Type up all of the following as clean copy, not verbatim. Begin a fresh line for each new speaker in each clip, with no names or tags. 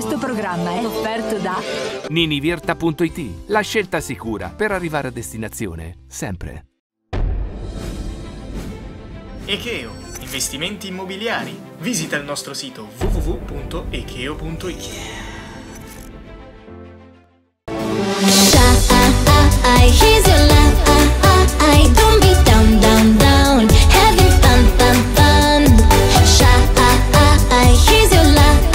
Questo programma è offerto da
Ninivirta.it, la scelta sicura per arrivare a destinazione, sempre.
Ekeo, investimenti immobiliari. Visita il nostro sito www.ekeo.it.
Here's your life, don't be down, down, down. Having fun, fun, fun. Here's your life,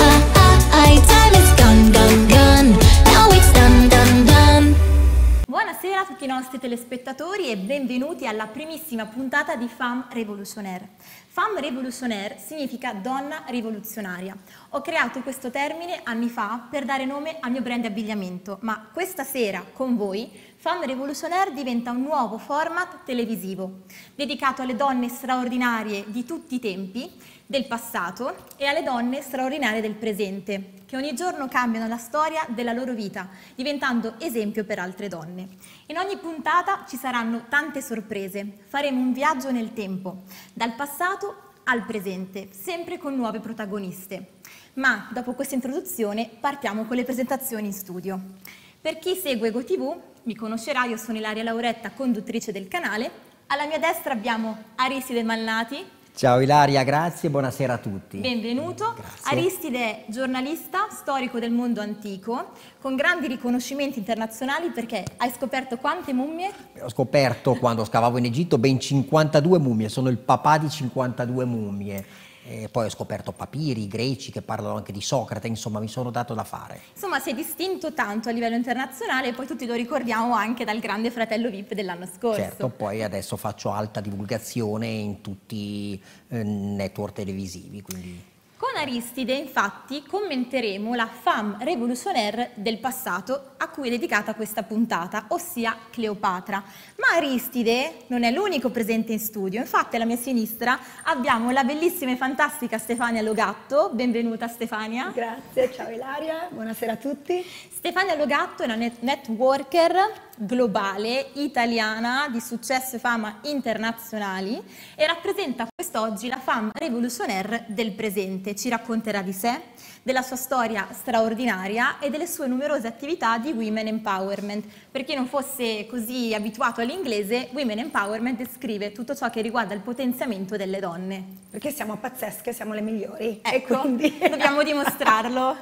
time is gone, gone, gone. Now it's done, done, done.
Buonasera a tutti i nostri telespettatori e benvenuti alla primissima puntata di Femme Révolutionnaire. Femme Révolutionnaire significa donna rivoluzionaria. Ho creato questo termine anni fa per dare nome al mio brand di abbigliamento, ma questa sera con voi Femme Révolutionnaire diventa un nuovo format televisivo dedicato alle donne straordinarie di tutti i tempi, del passato e alle donne straordinarie del presente, che ogni giorno cambiano la storia della loro vita, diventando esempio per altre donne. In ogni puntata ci saranno tante sorprese, faremo un viaggio nel tempo, dal passato al presente, sempre con nuove protagoniste. Ma dopo questa introduzione partiamo con le presentazioni in studio. Per chi segue GoTV mi conoscerà, io sono Ilaria Lauretta, conduttrice del canale. Alla mia destra abbiamo Aristide Malnati.
Ciao Ilaria, grazie, buonasera a tutti.
Benvenuto.
Grazie.
Aristide è giornalista, storico del mondo antico, con grandi riconoscimenti internazionali perché hai scoperto quante mummie?
Ho scoperto quando scavavo in Egitto ben 52 mummie, sono il papà di 52 mummie. E poi ho scoperto papiri greci che parlano anche di Socrate, insomma mi sono dato da fare.
Insomma, sei distinto tanto a livello internazionale e poi tutti lo ricordiamo anche dal grande fratello VIP dell'anno scorso.
Certo, poi adesso faccio alta divulgazione in tutti i network televisivi, quindi...
Con Aristide, infatti, commenteremo la femme révolutionnaire del passato a cui è dedicata questa puntata, ossia Cleopatra. Ma Aristide non è l'unico presente in studio, infatti alla mia sinistra abbiamo la bellissima e fantastica Stefania Logatto. Benvenuta Stefania.
Grazie, ciao Ilaria, buonasera a tutti.
Stefania Logatto è una networker globale, italiana, di successo e fama internazionali e rappresenta quest'oggi la femme révolutionnaire del presente. Ci racconterà di sé, della sua storia straordinaria e delle sue numerose attività di Women Empowerment. Per chi non fosse così abituato all'inglese, Women Empowerment descrive tutto ciò che riguarda il potenziamento delle donne.
Perché siamo pazzesche, siamo le migliori.
Ecco,
e quindi...
dobbiamo dimostrarlo.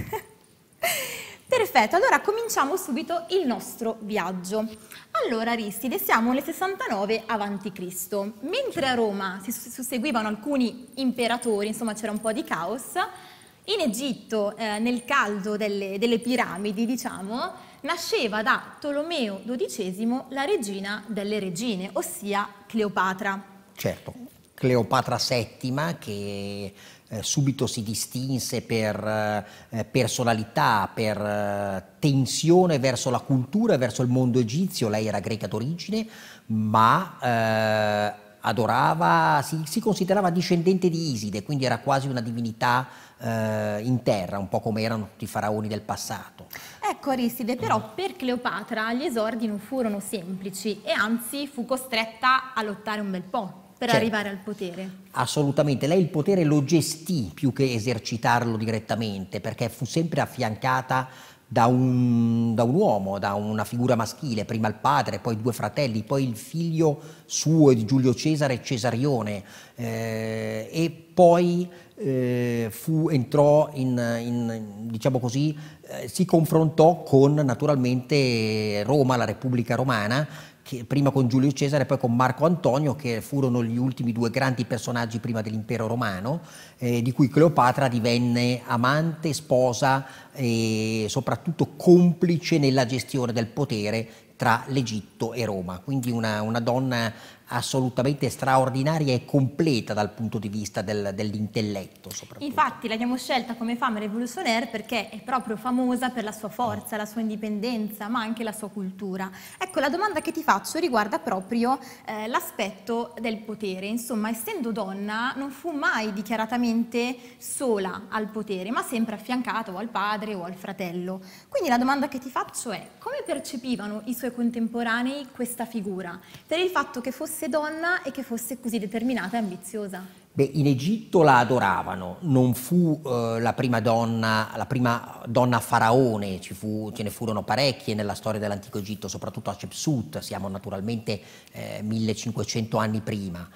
Perfetto, allora cominciamo subito il nostro viaggio. Allora Aristide, siamo nel 69 a.C. Mentre a Roma si susseguivano alcuni imperatori, insomma c'era un po' di caos, in Egitto, nel caldo delle piramidi, diciamo, nasceva da Tolomeo XII la regina delle regine, ossia Cleopatra.
Certo, Cleopatra VII che... subito si distinse per personalità, per tensione verso la cultura e verso il mondo egizio. Lei era greca d'origine, ma adorava, si considerava discendente di Iside, quindi era quasi una divinità in terra, un po' come erano tutti i faraoni del passato.
Ecco Aristide, però per Cleopatra gli esordi non furono semplici e anzi fu costretta a lottare un bel po' per arrivare al potere.
Assolutamente, lei il potere lo gestì più che esercitarlo direttamente, perché fu sempre affiancata da un uomo, da una figura maschile, prima il padre, poi due fratelli, poi il figlio suo di Giulio Cesare, Cesarione, e poi entrò diciamo così, si confrontò con naturalmente Roma, la Repubblica Romana, prima con Giulio Cesare e poi con Marco Antonio, che furono gli ultimi due grandi personaggi prima dell'impero romano, di cui Cleopatra divenne amante, sposa e soprattutto complice nella gestione del potere tra l'Egitto e Roma. Quindi una donna assolutamente straordinaria e completa dal punto di vista dell'intelletto soprattutto.
Infatti l'abbiamo scelta come femme révolutionnaire perché è proprio famosa per la sua forza, la sua indipendenza, ma anche la sua cultura. Ecco, la domanda che ti faccio riguarda proprio l'aspetto del potere. Insomma, essendo donna non fu mai dichiaratamente sola al potere, ma sempre affiancata o al padre o al fratello. Quindi la domanda che ti faccio è: come percepivano i suoi contemporanei questa figura, per il fatto che fosse donna e che fosse così determinata e ambiziosa?
Beh, in Egitto la adoravano, non fu la prima donna faraone, ce ne furono parecchie nella storia dell'antico Egitto, soprattutto Hatshepsut, siamo naturalmente 1500 anni prima.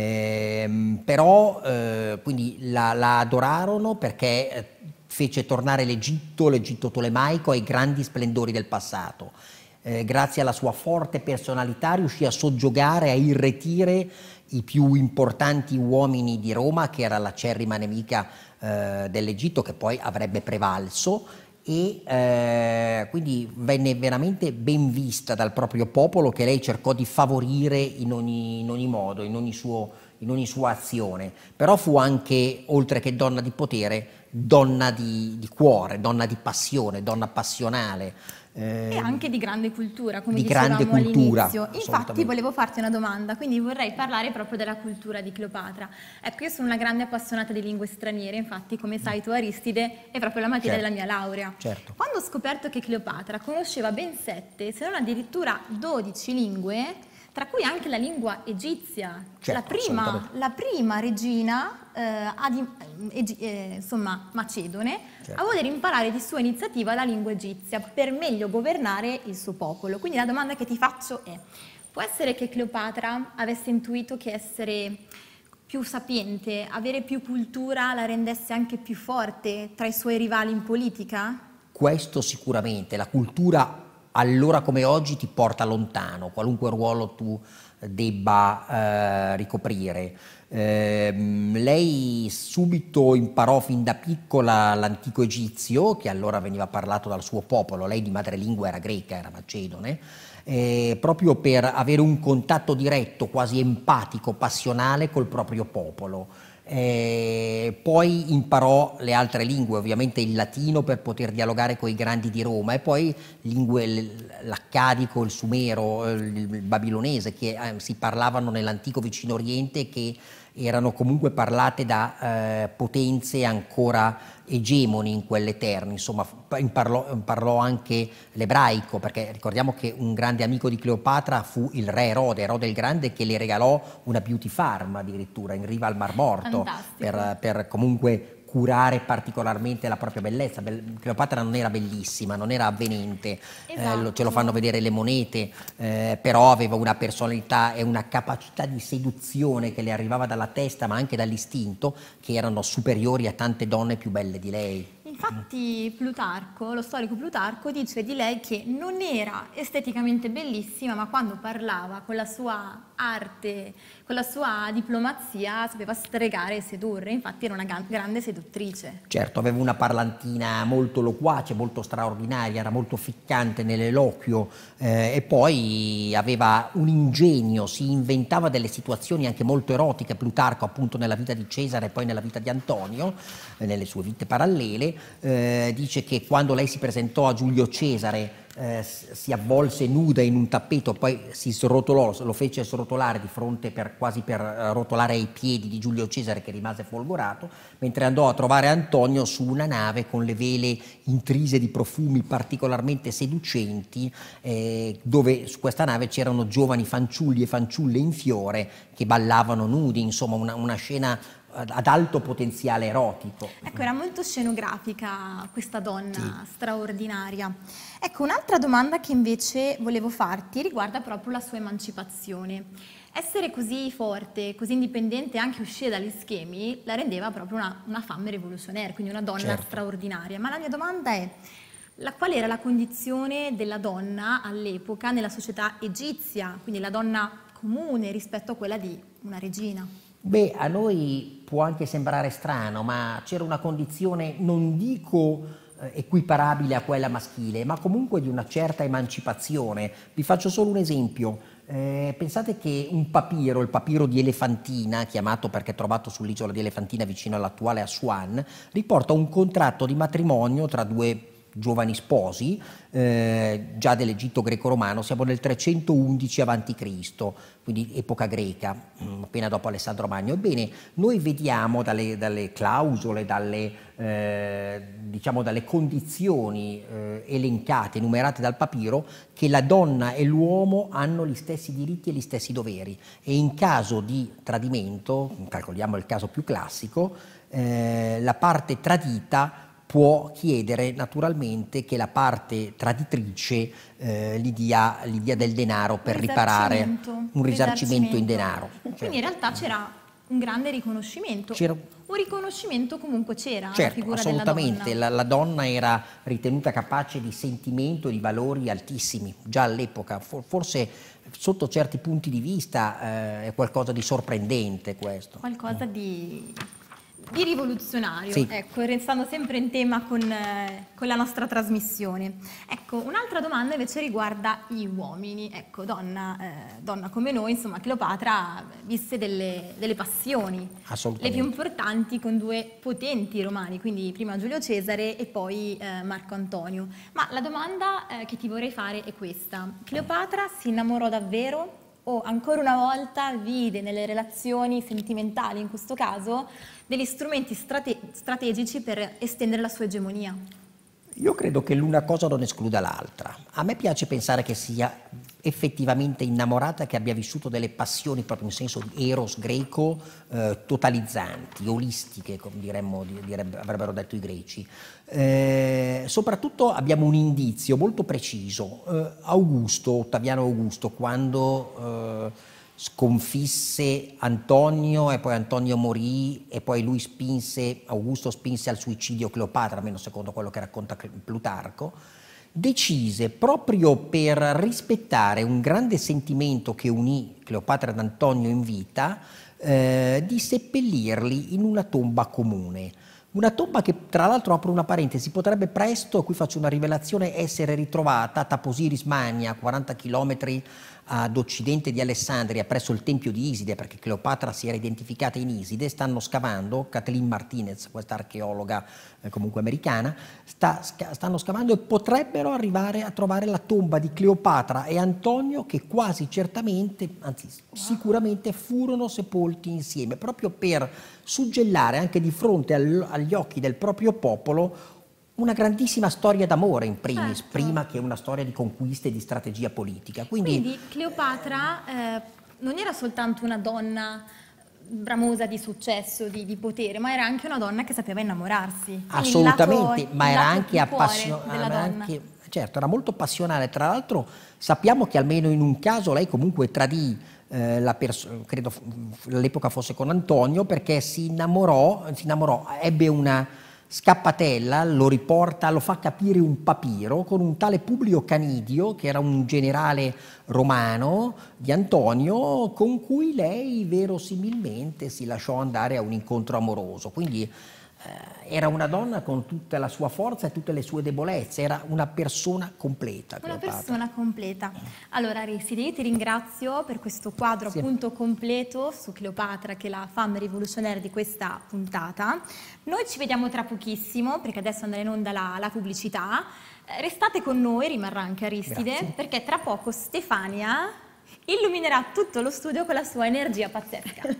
Però quindi la adorarono perché fece tornare l'Egitto tolemaico ai grandi splendori del passato. Grazie alla sua forte personalità riuscì a soggiogare, a irretire i più importanti uomini di Roma, che era l'acerrima nemica dell'Egitto, che poi avrebbe prevalso, e quindi venne veramente ben vista dal proprio popolo, che lei cercò di favorire in ogni modo, in ogni sua azione. Però fu anche, oltre che donna di potere, donna di cuore, donna di passione, donna passionale.
E anche di grande cultura, come
di
dicevamo
grande cultura,
all'inizio. Infatti volevo farti una domanda, quindi vorrei parlare proprio della cultura di Cleopatra. Ecco, io sono una grande appassionata di lingue straniere, infatti come sai tu Aristide è proprio la materia della mia laurea.
Certo.
Quando ho scoperto che Cleopatra conosceva ben 7, se non addirittura 12 lingue, tra cui anche la lingua egizia,
certo,
la prima regina macedone,
certo,
a voler imparare di sua iniziativa la lingua egizia per meglio governare il suo popolo. Quindi la domanda che ti faccio è: può essere che Cleopatra avesse intuito che essere più sapiente, avere più cultura la rendesse anche più forte tra i suoi rivali in politica?
Questo sicuramente, la cultura allora come oggi ti porta lontano, qualunque ruolo tu debba ricoprire. Lei subito imparò fin da piccola l'antico egizio, che allora veniva parlato dal suo popolo. Lei di madrelingua era greca, era macedone, proprio per avere un contatto diretto, quasi empatico, passionale col proprio popolo. Poi imparò le altre lingue, ovviamente il latino per poter dialogare con i grandi di Roma, e poi l'accadico, il sumero, il babilonese, che si parlavano nell'antico vicino Oriente, che erano comunque parlate da potenze ancora egemoni in quelle terni. Insomma, imparò anche l'ebraico, perché ricordiamo che un grande amico di Cleopatra fu il re Erode il Grande, che le regalò una beauty farm addirittura in riva al Mar Morto, per comunque curare particolarmente la propria bellezza. Cleopatra non era bellissima, non era avvenente,
esatto.
Ce lo fanno vedere le monete, però aveva una personalità e una capacità di seduzione che le arrivava dalla testa ma anche dall'istinto, che erano superiori a tante donne più belle di lei.
Infatti Plutarco, lo storico Plutarco, dice di lei che non era esteticamente bellissima, ma quando parlava con la sua arte, con la sua diplomazia, sapeva stregare e sedurre. Infatti era una grande seduttrice.
Certo, aveva una parlantina molto loquace, molto straordinaria, era molto ficcante nell'eloquio, e poi aveva un ingegno, si inventava delle situazioni anche molto erotiche. Plutarco, appunto, nella vita di Cesare e poi nella vita di Antonio, nelle sue vite parallele, dice che quando lei si presentò a Giulio Cesare si avvolse nuda in un tappeto, poi si srotolò, lo fece srotolare di fronte quasi per rotolare ai piedi di Giulio Cesare, che rimase folgorato, mentre andò a trovare Antonio su una nave con le vele intrise di profumi particolarmente seducenti, dove su questa nave c'erano giovani fanciulli e fanciulle in fiore che ballavano nudi, insomma una scena ad alto potenziale erotico.
Ecco, era molto scenografica questa donna, sì, straordinaria. Ecco, un'altra domanda che invece volevo farti riguarda proprio la sua emancipazione. Essere così forte, così indipendente, anche uscire dagli schemi, la rendeva proprio una femme révolutionnaire, quindi una donna, certo, straordinaria. Ma la mia domanda è: qual era la condizione della donna all'epoca nella società egizia, quindi la donna comune rispetto a quella di una regina?
Beh, a noi può anche sembrare strano, ma c'era una condizione, non dico equiparabile a quella maschile, ma comunque di una certa emancipazione. Vi faccio solo un esempio. Pensate che un papiro, il papiro di Elefantina, chiamato perché trovato sull'isola di Elefantina vicino all'attuale Assuan, riporta un contratto di matrimonio tra due giovani sposi, già dell'Egitto greco-romano. Siamo nel 311 a.C., quindi epoca greca, appena dopo Alessandro Magno. Ebbene, noi vediamo dalle clausole, diciamo dalle condizioni elencate, enumerate dal papiro, che la donna e l'uomo hanno gli stessi diritti e gli stessi doveri, e in caso di tradimento, calcoliamo il caso più classico, la parte tradita può chiedere naturalmente che la parte traditrice gli dia del denaro per riparare, un risarcimento in denaro.
Quindi in realtà c'era un grande riconoscimento. Un riconoscimento comunque c'era,
certo,
la figura
assolutamente.
della donna.
La donna era ritenuta capace di sentimento e di valori altissimi, già all'epoca. Forse sotto certi punti di vista è qualcosa di sorprendente questo.
Qualcosa di rivoluzionario,
sì.
Ecco, restando sempre in tema con la nostra trasmissione. Ecco, un'altra domanda invece riguarda gli uomini. Ecco, donna come noi, insomma, Cleopatra visse delle passioni, le più importanti con due potenti romani, quindi prima Giulio Cesare e poi Marco Antonio. Ma la domanda che ti vorrei fare è questa: Cleopatra si innamorò davvero o ancora una volta vide nelle relazioni sentimentali, in questo caso, degli strumenti strategici per estendere la sua egemonia?
Io credo che l'una cosa non escluda l'altra. A me piace pensare che sia effettivamente innamorata, che abbia vissuto delle passioni proprio in senso di eros greco, totalizzanti, olistiche, come avrebbero detto i greci. Soprattutto abbiamo un indizio molto preciso. Ottaviano Augusto, quando sconfisse Antonio e poi Antonio morì e poi Augusto spinse al suicidio Cleopatra, almeno secondo quello che racconta Plutarco, decise, proprio per rispettare un grande sentimento che unì Cleopatra ed Antonio in vita, di seppellirli in una tomba comune. Una tomba che, tra l'altro, apro una parentesi, potrebbe presto, qui faccio una rivelazione, essere ritrovata a Taposiris Magna, 40 chilometri ad occidente di Alessandria, presso il tempio di Iside, perché Cleopatra si era identificata in Iside. Stanno scavando, Kathleen Martinez, questa archeologa comunque americana, stanno scavando e potrebbero arrivare a trovare la tomba di Cleopatra e Antonio, che quasi certamente, anzi sicuramente, furono sepolti insieme, proprio per suggellare anche di fronte agli occhi del proprio popolo una grandissima storia d'amore in primis, certo, prima che una storia di conquiste e di strategia politica. Quindi Cleopatra
non era soltanto una donna bramosa di successo, di potere, ma era anche una donna che sapeva innamorarsi.
Assolutamente, ma era anche appassionata. Certo, era molto passionale. Tra l'altro sappiamo che almeno in un caso lei comunque tradì credo all'epoca fosse con Antonio, perché si innamorò, ebbe una scappatella, lo fa capire un papiro con un tale Publio Canidio, che era un generale romano di Antonio, con cui lei verosimilmente si lasciò andare a un incontro amoroso. Quindi era una donna con tutta la sua forza e tutte le sue debolezze, era una persona completa.
Una persona completa. Allora Aristide, io ti ringrazio per questo quadro appunto completo su Cleopatra, che è la femme rivoluzionaria di questa puntata. Noi ci vediamo tra pochissimo, perché adesso andrà in onda la pubblicità. Restate con noi, rimarrà anche Aristide, perché tra poco Stefania illuminerà tutto lo studio con la sua energia pazzesca.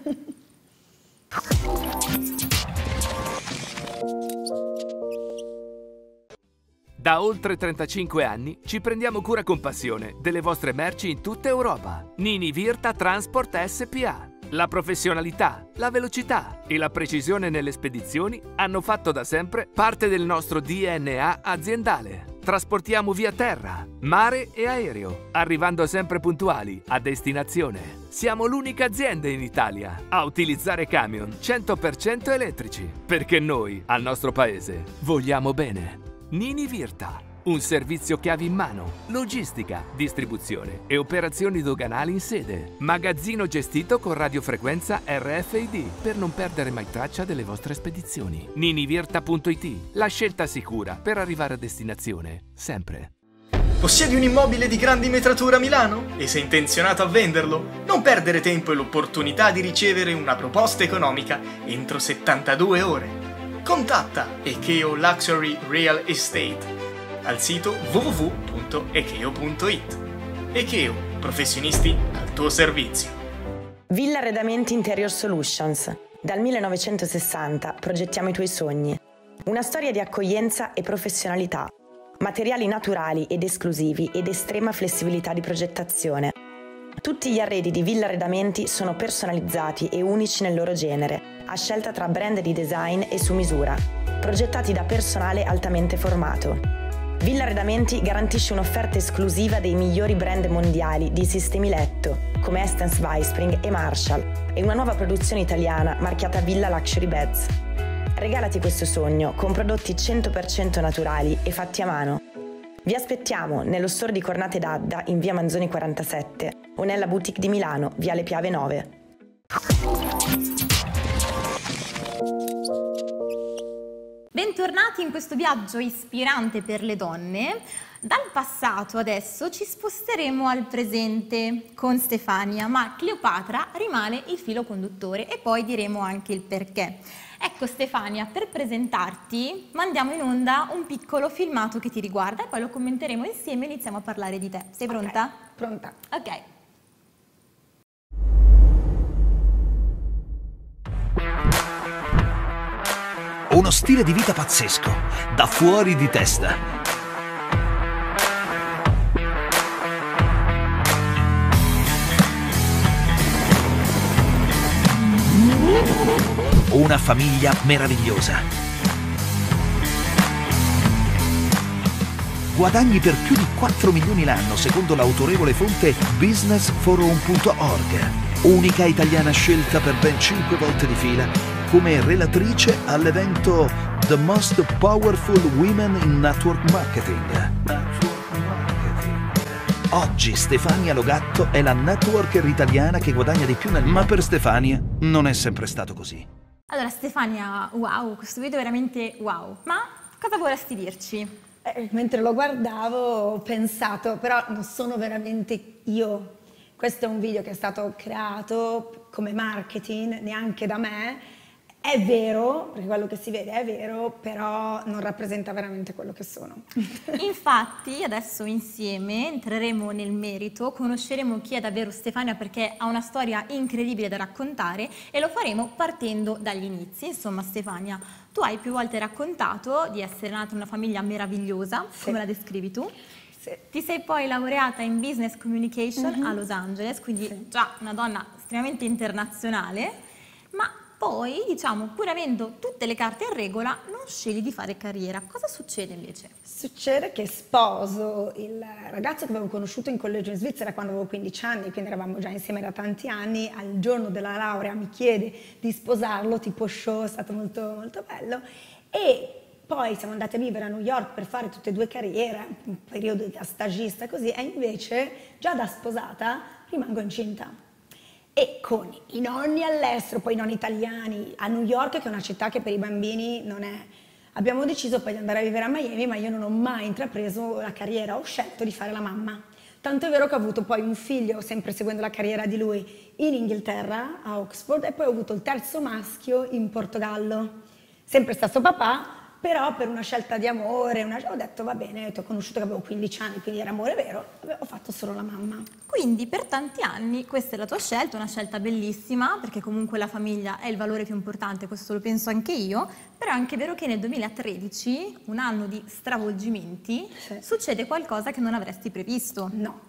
Da oltre 35 anni ci prendiamo cura con passione delle vostre merci in tutta Europa. Nini Virta Transport SPA. La professionalità, la velocità e la precisione nelle spedizioni hanno fatto da sempre parte del nostro DNA aziendale. Trasportiamo via terra, mare e aereo, arrivando sempre puntuali a destinazione. Siamo l'unica azienda in Italia a utilizzare camion 100% elettrici, perché noi, al nostro paese, vogliamo bene. Nini Virta, un servizio chiavi in mano, logistica, distribuzione e operazioni doganali in sede. Magazzino gestito con radiofrequenza RFID per non perdere mai traccia delle vostre spedizioni. Ninivirta.it, la scelta sicura per arrivare a destinazione, sempre.
Possiedi un immobile di grandi metrature a Milano e sei intenzionato a venderlo? Non perdere tempo e l'opportunità di ricevere una proposta economica entro 72 ore. Contatta Ekeo Luxury Real Estate al sito www.ekeo.it. Ekeo, professionisti al tuo servizio.
Villa Arredamenti Interior Solutions. Dal 1960 progettiamo i tuoi sogni. Una storia di accoglienza e professionalità, materiali naturali ed esclusivi ed estrema flessibilità di progettazione. Tutti gli arredi di Villa Arredamenti sono personalizzati e unici nel loro genere, a scelta tra brand di design e su misura, progettati da personale altamente formato. Villa Arredamenti garantisce un'offerta esclusiva dei migliori brand mondiali di sistemi letto, come Estens Weispring e Marshall, e una nuova produzione italiana marchiata Villa Luxury Beds. Regalati questo sogno con prodotti 100% naturali e fatti a mano. Vi aspettiamo nello store di Cornate d'Adda in via Manzoni 47 o nella boutique di Milano, viale Piave 9.
Bentornati in questo viaggio ispirante per le donne. Dal passato adesso ci sposteremo al presente con Stefania, ma Cleopatra rimane il filo conduttore e poi diremo anche il perché. Ecco Stefania, per presentarti mandiamo in onda un piccolo filmato che ti riguarda e poi lo commenteremo insieme e iniziamo a parlare di te. Sei pronta?
Okay, pronta.
Ok.
Uno stile di vita pazzesco, da fuori di testa. Una famiglia meravigliosa. Guadagni per più di 4 milioni l'anno, secondo l'autorevole fonte businessforum.org. Unica italiana scelta per ben 5 volte di fila come relatrice all'evento The Most Powerful Women in Network Marketing. Oggi Stefania Logatto è la networker italiana che guadagna di più ma per Stefania non è sempre stato così.
Allora Stefania, wow, questo video è veramente wow, ma cosa vorresti dirci?
Mentre lo guardavo ho pensato, però non sono veramente io. Questo è un video che è stato creato come marketing, neanche da me. È vero, perché quello che si vede è vero, però non rappresenta veramente quello che sono.
Infatti adesso insieme entreremo nel merito, conosceremo chi è davvero Stefania perché ha una storia incredibile da raccontare e lo faremo partendo dagli inizi. Insomma Stefania, tu hai più volte raccontato di essere nata in una famiglia meravigliosa, sì, come la descrivi tu.
Sì.
Ti sei poi laureata in Business Communication a Los Angeles, quindi sì, già una donna estremamente internazionale, ma poi, diciamo, pur avendo tutte le carte in regola, non scegli di fare carriera. Cosa succede invece?
Succede che sposo il ragazzo che avevo conosciuto in collegio in Svizzera quando avevo 15 anni, quindi eravamo già insieme da tanti anni. Al giorno della laurea mi chiede di sposarlo, tipo show, è stato molto, molto bello. E poi siamo andati a vivere a New York per fare tutte e due carriere, un periodo da stagista così, e invece già da sposata rimango incinta. E con i nonni all'estero, poi i nonni italiani, a New York, che è una città che per i bambini non è. Abbiamo deciso poi di andare a vivere a Miami, ma io non ho mai intrapreso la carriera, ho scelto di fare la mamma. Tanto è vero che ho avuto poi un figlio, sempre seguendo la carriera di lui, in Inghilterra, a Oxford, e poi ho avuto il terzo maschio in Portogallo. Sempre stesso papà, però per una scelta di amore, ho detto va bene, ti ho conosciuto che avevo 15 anni, quindi era amore vero, ho fatto solo la mamma.
Quindi per tanti anni questa è la tua scelta, una scelta bellissima, perché comunque la famiglia è il valore più importante, questo lo penso anche io, però è anche vero che nel 2013, un anno di stravolgimenti, sì, succede qualcosa che non avresti previsto.
No,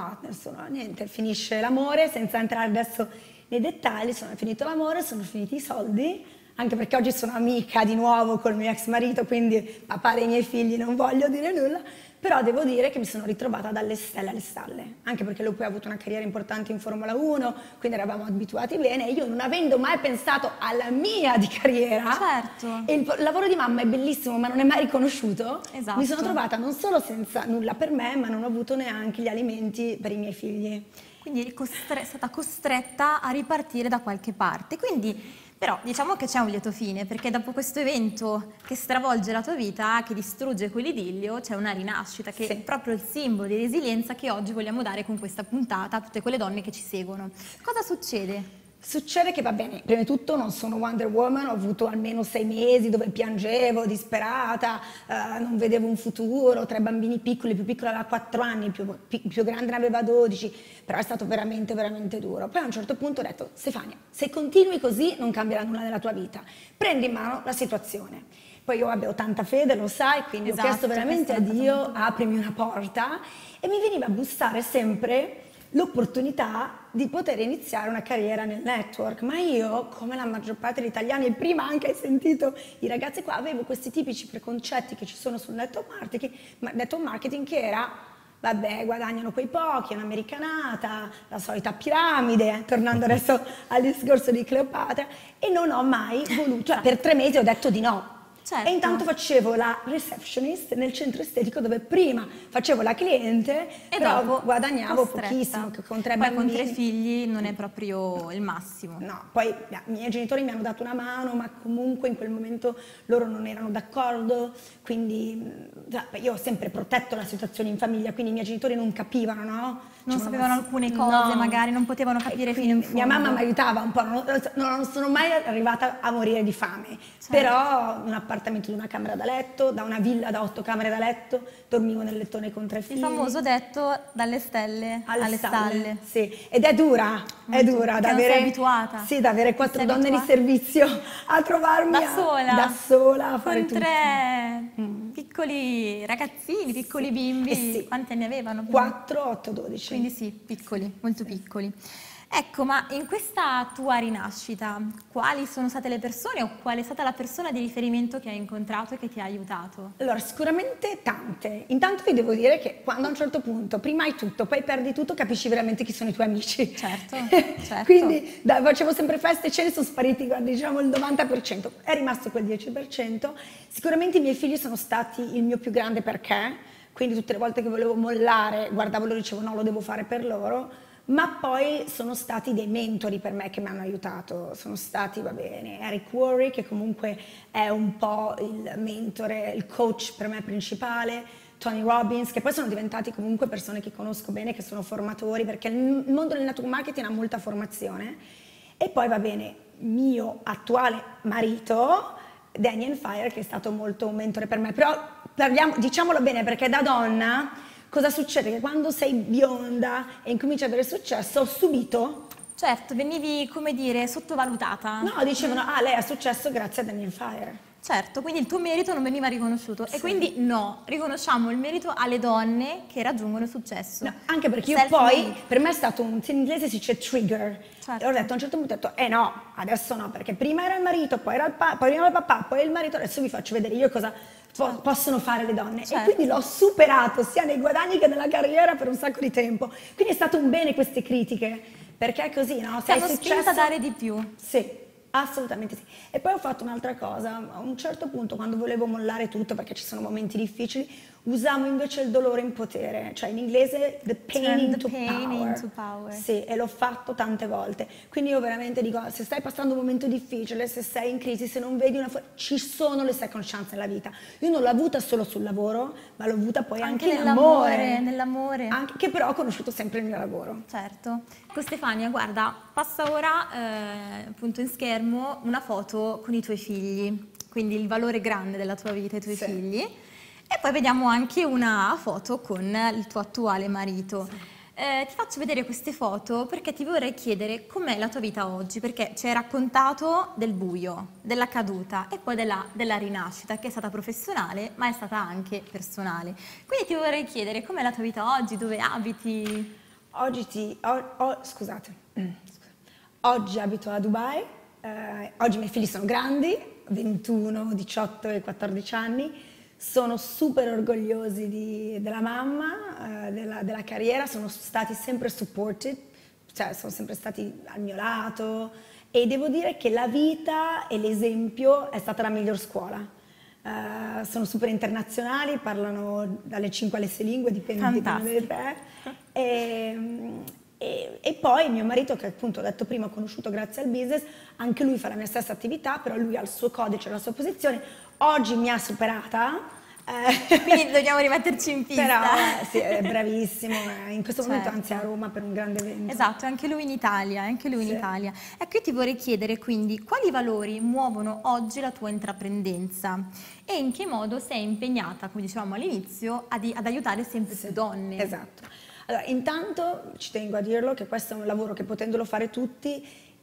niente, finisce l'amore, senza entrare adesso nei dettagli, finito l'amore, sono finiti i soldi, anche perché oggi sono amica di nuovo col mio ex marito, quindi papà dei miei figli non voglio dire nulla, però devo dire che mi sono ritrovata dalle stelle alle stalle, anche perché lui poi ha avuto una carriera importante in Formula 1, quindi eravamo abituati bene, e io non avendo mai pensato alla mia di carriera,
certo,
e il lavoro di mamma è bellissimo ma non è mai riconosciuto,
esatto,
mi sono trovata non solo senza nulla per me, ma non ho avuto neanche gli alimenti per i miei figli.
Quindi è stata costretta a ripartire da qualche parte, quindi. Però diciamo che c'è un lieto fine, perché dopo questo evento che stravolge la tua vita, che distrugge quell'idillio, c'è una rinascita che è proprio il simbolo di resilienza che oggi vogliamo dare con questa puntata a tutte quelle donne che ci seguono. Cosa succede?
Succede che va bene, prima di tutto non sono Wonder Woman, ho avuto almeno 6 mesi dove piangevo, disperata, non vedevo un futuro, 3 bambini piccoli, il più piccolo aveva 4 anni, il più grande ne aveva 12, però è stato veramente, veramente duro. Poi a un certo punto ho detto, Stefania, se continui così non cambierà nulla nella tua vita, prendi in mano la situazione. poi io ho tanta fede, lo sai, quindi ho chiesto veramente a Dio, aprimi una porta, e mi veniva a bussare sempre l'opportunità di poter iniziare una carriera nel network, ma io, come la maggior parte degli italiani, e prima anche hai sentito i ragazzi qua, avevo questi tipici preconcetti che ci sono sul network marketing che era, vabbè, guadagnano quei pochi, è un'americanata, la solita piramide, tornando adesso al discorso di Cleopatra, e non ho mai voluto, cioè per 3 mesi ho detto di no.
Certo.
E intanto facevo la receptionist nel centro estetico, dove prima facevo la cliente e però dopo guadagnavo pochissimo, con 3 bambini.
Poi con 3 figli non è proprio il massimo.
No, poi i miei genitori mi hanno dato una mano, ma comunque in quel momento loro non erano d'accordo, quindi io ho sempre protetto la situazione in famiglia, quindi i miei genitori non capivano, no?
Non sapevano alcune cose, magari non potevano capire fino in fondo.
Mia mamma mi aiutava un po', non sono mai arrivata a morire di fame, però un appartamento di una camera da letto, da una villa da 8 camere da letto, dormivo nel lettone con 3 figli.
Il famoso detto dalle stelle alle stalle.
Sì, ed è dura, da avere,
non sei abituata.
Sì, da avere 4 donne di servizio a trovarmi da sola a fare
tutto. Con 3 piccoli ragazzini, piccoli bimbi,
sì.
Quanti anni avevano?
4, 8, 12.
Quindi sì, piccoli, molto piccoli. Ecco, ma in questa tua rinascita, quali sono state le persone o qual è stata la persona di riferimento che hai incontrato e che ti ha aiutato?
Allora, sicuramente tante. Intanto vi devo dire che quando a un certo punto, prima hai tutto, poi perdi tutto, capisci veramente chi sono i tuoi amici.
Certo.
Quindi facevo sempre feste e cene, sono spariti, diciamo, il 90%. È rimasto quel 10%. Sicuramente i miei figli sono stati il mio più grande perché, quindi tutte le volte che volevo mollare, guardavo loro e dicevo no, lo devo fare per loro. Ma poi sono stati dei mentori per me che mi hanno aiutato, sono stati, va bene, Eric Worre, che comunque è un po' il mentore, il coach per me principale, Tony Robbins, che poi sono diventati comunque persone che conosco bene, che sono formatori, perché il mondo del network marketing ha molta formazione. E poi va bene, mio attuale marito, Daniel Fire, che è stato molto un mentore per me, però diciamolo bene, perché da donna cosa succede? Che quando sei bionda e incominci ad avere successo, ho subito...
Certo, venivi, come dire, sottovalutata.
No, dicevano, lei ha successo grazie a Daniel Fire.
Certo, quindi il tuo merito non veniva riconosciuto. Sì. E quindi no, riconosciamo il merito alle donne che raggiungono il successo.
No, anche perché io poi, per me è stato in inglese si dice trigger. Certo. E ho detto, a un certo punto ho detto, no, adesso no, perché prima era il marito, poi era poi era il papà, poi il marito, adesso vi faccio vedere io cosa... possono fare le donne, certo. E quindi l'ho superato sia nei guadagni che nella carriera per un sacco di tempo, quindi è stato un bene queste critiche, perché è così, no?
Se hai successo a dare di più.
Sì, assolutamente sì. E poi ho fatto un'altra cosa, a un certo punto quando volevo mollare tutto perché ci sono momenti difficili, usavo invece il dolore in potere, cioè in inglese the pain into power. Sì, e l'ho fatto tante volte. Quindi io veramente dico, se stai passando un momento difficile, se sei in crisi, se non vedi ci sono le second chance nella vita. Io non l'ho avuta solo sul lavoro, ma l'ho avuta poi anche nell'amore. Che però ho conosciuto sempre nel mio lavoro.
Certo. Ecco Stefania, guarda, passa ora appunto in schermo una foto con i tuoi figli, quindi il valore grande della tua vita, i tuoi figli. E poi vediamo anche una foto con il tuo attuale marito. Sì. Ti faccio vedere queste foto perché ti vorrei chiedere com'è la tua vita oggi, perché ci hai raccontato del buio, della caduta e poi della rinascita, che è stata professionale ma è stata anche personale. Quindi ti vorrei chiedere com'è la tua vita oggi, dove abiti?
Oggi abito a Dubai, oggi i miei figli sono grandi, 21, 18 e 14 anni. Sono super orgogliosi della mamma, della carriera, sono stati sempre supported, cioè sono sempre stati al mio lato e devo dire che la vita e l'esempio è stata la miglior scuola. Sono super internazionali, parlano dalle 5 alle 6 lingue, dipende dalle 3. E poi mio marito, che appunto ho detto prima ho conosciuto grazie al business, anche lui fa la mia stessa attività, però lui ha il suo codice, la sua posizione. Oggi mi ha superata.
Quindi dobbiamo rimetterci in pista.
Però sì, è bravissimo, in questo momento anzi a Roma per un grande evento.
Esatto, anche lui in Italia, Italia. Ecco, io ti vorrei chiedere quindi quali valori muovono oggi la tua intraprendenza e in che modo sei impegnata, come dicevamo all'inizio, ad aiutare sempre più donne.
Esatto. Allora, intanto ci tengo a dirlo che questo è un lavoro che potendolo fare tutti,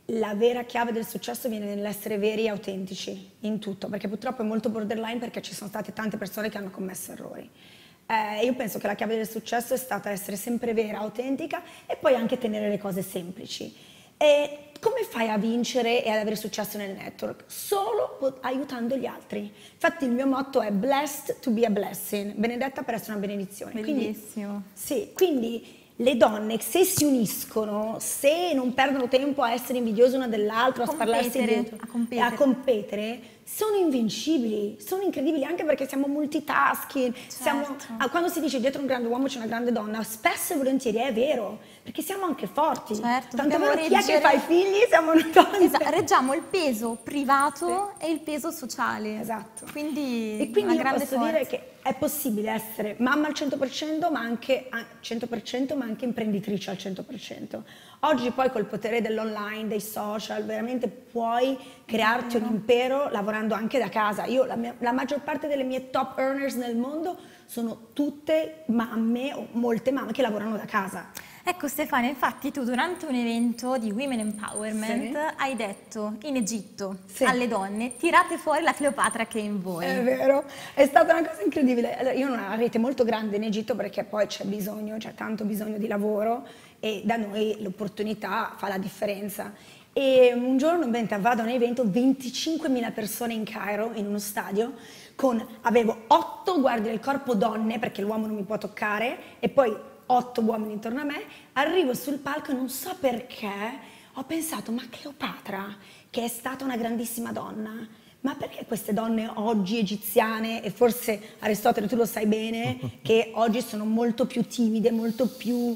la vera chiave del successo viene nell'essere veri e autentici in tutto, perché purtroppo è molto borderline perché ci sono state tante persone che hanno commesso errori. Io penso che la chiave del successo è stata essere sempre vera, autentica e poi anche tenere le cose semplici. E come fai a vincere e ad avere successo nel network? Solo aiutando gli altri. Infatti il mio motto è blessed to be a blessing, benedetta per essere una benedizione.
Bellissimo.
Quindi le donne, se si uniscono, se non perdono tempo a essere invidiose una dell'altra, a sparlarsi dietro, a competere, sono invincibili, sono incredibili, anche perché siamo multitasking. Quando si dice dietro un grande uomo c'è una grande donna, spesso e volentieri è vero, perché siamo anche forti. Tanto vero, chi è che fa i figli siamo noi donne.
Reggiamo il peso privato e il peso sociale. Quindi una grande
posso dire che è possibile essere mamma al 100%, ma anche 100%, ma anche imprenditrice al 100%. Oggi poi col potere dell'online, dei social, veramente puoi crearti un impero lavorando anche da casa. La maggior parte delle mie top earners nel mondo sono tutte mamme o molte mamme che lavorano da casa.
Ecco Stefania, infatti tu durante un evento di Women Empowerment hai detto in Egitto alle donne: tirate fuori la Cleopatra che è in voi.
È vero, è stata una cosa incredibile. Allora, io ho una rete molto grande in Egitto perché poi c'è tanto bisogno di lavoro e da noi l'opportunità fa la differenza. E un giorno vado a un evento, 25.000 persone in Cairo, in uno stadio, avevo 8 guardie del corpo donne, perché l'uomo non mi può toccare, e poi 8 uomini intorno a me. Arrivo sul palco e non so perché ho pensato: ma Cleopatra, che è stata una grandissima donna, ma perché queste donne oggi egiziane, e forse Aristotele tu lo sai bene, che oggi sono molto più timide, molto più...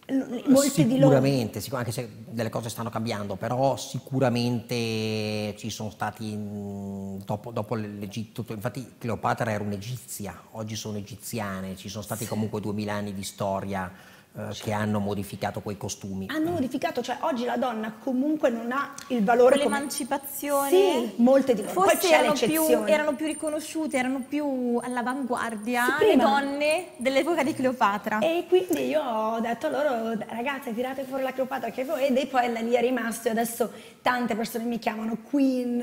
Sicuramente, anche se delle cose stanno cambiando, però sicuramente ci sono stati dopo l'Egitto, infatti Cleopatra era un'egizia, oggi sono egiziane, ci sono stati comunque 2000 anni di storia che hanno modificato quei costumi.
Hanno modificato, cioè oggi la donna comunque non ha il valore
l'emancipazione.
Sì, molte di loro.
Forse
poi c'è l'eccezione.
erano più riconosciute, erano più all'avanguardia le donne dell'epoca di Cleopatra.
E quindi io ho detto a loro: ragazze, tirate fuori la Cleopatra che voi, e poi lì è rimasto, e adesso tante persone mi chiamano Queen.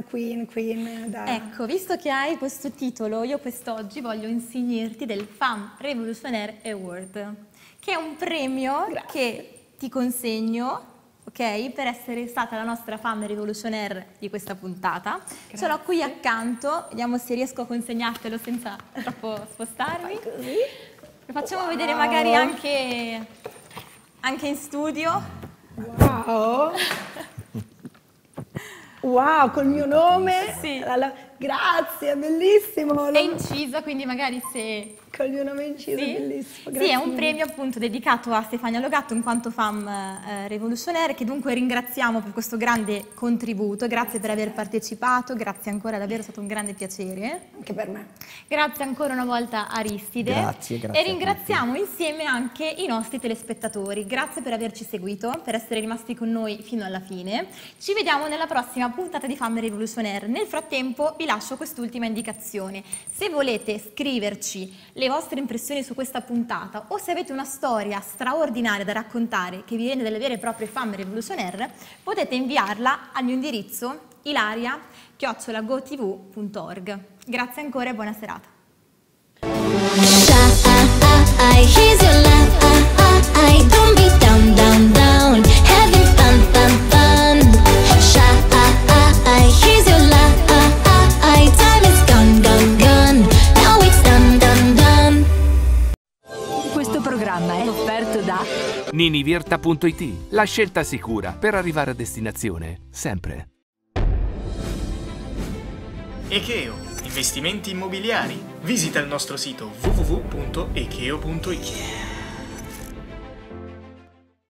Ecco, visto che hai questo titolo, io quest'oggi voglio insignirti del Femme Révolutionnaire Award, che è un premio che ti consegno, ok, per essere stata la nostra Femme Révolutionnaire di questa puntata. Ce l'ho qui accanto, vediamo se riesco a consegnartelo senza troppo spostarmi.
Così.
Lo facciamo vedere magari anche in studio.
Wow, col mio nome?
Sì.
Grazie, bellissimo.
È incisa, quindi magari se...
Col mio nome inciso, bellissimo. Grazie.
Sì, è un premio appunto dedicato a Stefania Logatto in quanto Femme Révolutionnaire, che dunque ringraziamo per questo grande contributo. Grazie per aver partecipato, grazie ancora, davvero è stato un grande piacere.
Anche per me.
Grazie ancora una volta Aristide.
Grazie.
E ringraziamo insieme anche i nostri telespettatori. Grazie per averci seguito, per essere rimasti con noi fino alla fine. Ci vediamo nella prossima puntata di Femme Révolutionnaire. Nel frattempo vi lascio quest'ultima indicazione. Se volete scriverci le vostre impressioni su questa puntata, o se avete una storia straordinaria da raccontare che vi viene dalle vere e proprie Femme Révolutionnaire, potete inviarla al mio indirizzo ilaria@gotv.org. Grazie ancora e buona serata.
Here's your life, don't be down, down, down. Having fun, fun, fun. Here's your life, time is gone, gone, gone. Now it's done, done, done.
Questo programma è offerto da
ninivirta.it, la scelta sicura per arrivare a destinazione, sempre.
Ekeo, investimenti immobiliari. Visita il nostro sito www.ekeo.it.